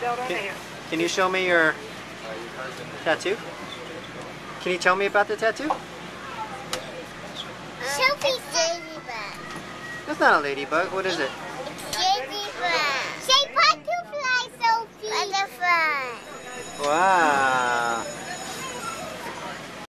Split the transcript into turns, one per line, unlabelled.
Can you show me your tattoo? Can you tell me about the tattoo?
Sophie's ladybug.
That's not a ladybug. What is it?